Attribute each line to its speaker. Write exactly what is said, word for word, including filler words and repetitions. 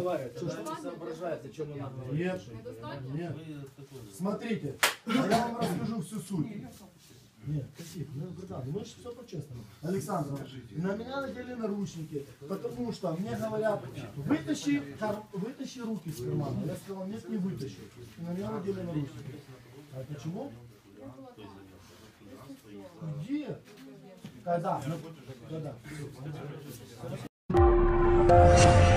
Speaker 1: разговаривать. Что ж вы соображаете, о чем мы надо говорить?
Speaker 2: Нет, нет. Смотрите, я вам расскажу всю суть. Нет, спасибо, ну, братан, мы же все по-честному. Александр, на меня надели наручники, потому что мне говорят, вытащи, вытащи руки с кармана. Я сказал, нет, не вытащи. И на меня надели наручники. А почему? Где? Когда? Когда?